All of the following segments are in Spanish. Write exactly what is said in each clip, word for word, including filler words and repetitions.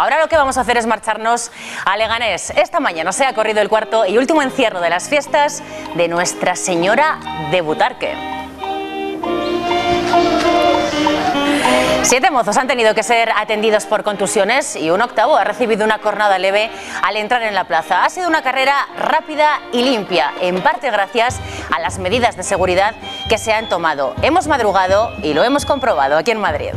Ahora lo que vamos a hacer es marcharnos a Leganés. Esta mañana se ha corrido el cuarto y último encierro de las fiestas de Nuestra Señora de Butarque. Siete mozos han tenido que ser atendidos por contusiones y un octavo ha recibido una cornada leve al entrar en la plaza. Ha sido una carrera rápida y limpia, en parte gracias a las medidas de seguridad que se han tomado. Hemos madrugado y lo hemos comprobado aquí en Madrid.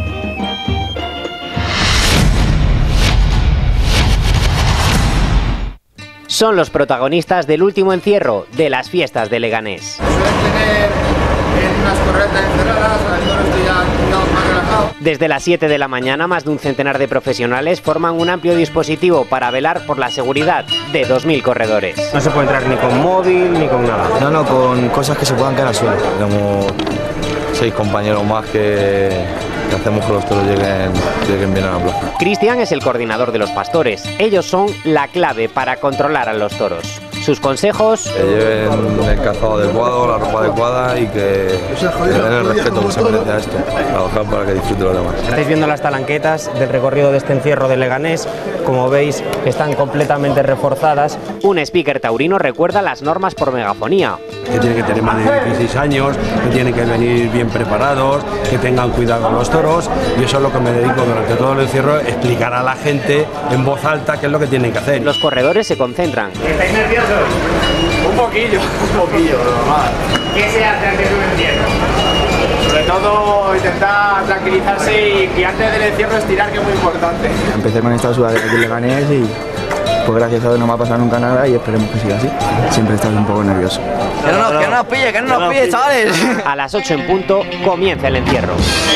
Son los protagonistas del último encierro de las fiestas de Leganés. Suelen tener en unas corretas encerradas, ahora estoy ya más relajado. Desde las siete de la mañana, más de un centenar de profesionales forman un amplio dispositivo para velar por la seguridad de dos mil corredores. No se puede entrar ni con móvil ni con nada. No, no, con cosas que se puedan caer al suelo. Tenemos seis compañeros más que, que hacemos que los toros lleguen, lleguen bien a la plaza. Cristian es el coordinador de los pastores. Ellos son la clave para controlar a los toros. Sus consejos: que lleven el calzado adecuado, la ropa adecuada y que, que den el respeto que se merece a esto. Trabajar para que disfruten los demás. Estáis viendo las talanquetas del recorrido de este encierro de Leganés. Como veis, están completamente reforzadas. Un speaker taurino recuerda las normas por megafonía. Que tienen que tener más de dieciséis años, que tienen que venir bien preparados, que tengan cuidado con los toros, y eso es lo que me dedico durante todo el encierro, explicar a la gente en voz alta qué es lo que tienen que hacer. Los corredores se concentran. ¿Estáis nerviosos? Un poquillo, un poquillo, normal. ¿Qué se hace antes de un encierro? Sobre todo intentar tranquilizarse y que antes del encierro estirar, que es muy importante. Empecé con esta sudadera aquí en Leganés y pues gracias a Dios no me ha pasado nunca nada y esperemos que siga así. Siempre estás un poco nervioso. Que no, no, que no nos pille, que no nos pille, chavales. A las ocho en punto comienza el encierro.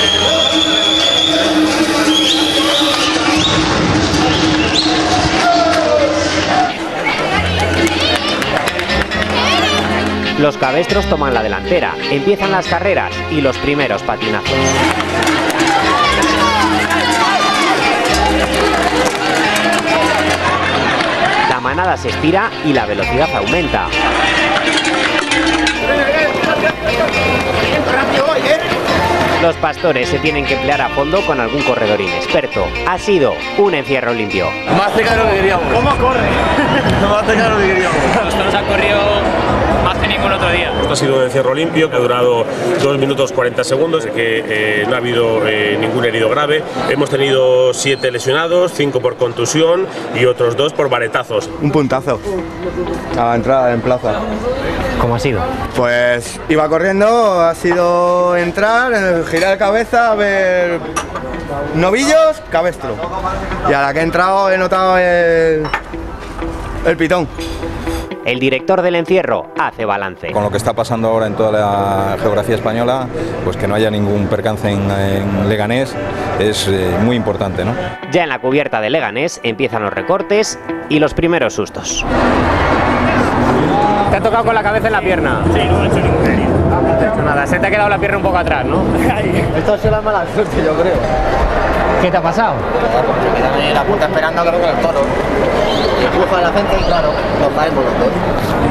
Los cabestros toman la delantera, empiezan las carreras y los primeros patinazos. La manada se estira y la velocidad aumenta. Los pastores se tienen que emplear a fondo con algún corredor inexperto. Ha sido un encierro limpio. Más cerca de lo que queríamos. ¿Cómo corre? Más cerca de lo que queríamos. Los toros han corrido más que ningún otro día. Esto ha sido un encierro limpio que ha durado dos minutos cuarenta segundos, que eh, no ha habido eh, ningún herido grave. Hemos tenido siete lesionados, cinco por contusión y otros dos por varetazos. Un puntazo a la entrada en plaza. ¿Cómo ha sido? Pues iba corriendo, ha sido entrar, girar cabeza, ver novillos, cabestro. Y a la que he entrado he notado el, el pitón. El director del encierro hace balance. Con lo que está pasando ahora en toda la geografía española, pues que no haya ningún percance en, en Leganés es eh, muy importante, ¿no? Ya en la cubierta de Leganés empiezan los recortes y los primeros sustos. ¿Te ha tocado con la cabeza en la pierna? Sí, no he hecho ningún herido. No te ha hecho nada. Se te ha quedado la pierna un poco atrás, ¿no? Esto ha sido la mala suerte, yo creo. ¿Qué te ha pasado? Porque me quedé en la puerta esperando, creo que el toro. Empuja a la gente y claro, nos caemos los dos.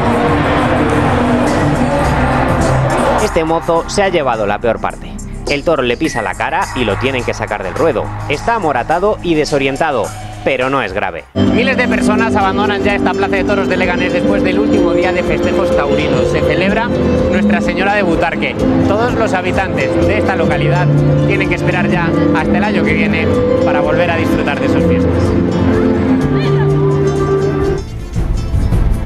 Este mozo se ha llevado la peor parte. El toro le pisa la cara y lo tienen que sacar del ruedo. Está amoratado y desorientado, pero no es grave. Miles de personas abandonan ya esta plaza de toros de Leganés después del último día de festejos taurinos. Se celebra Nuestra Señora de Butarque. Todos los habitantes de esta localidad tienen que esperar ya hasta el año que viene para volver a disfrutar de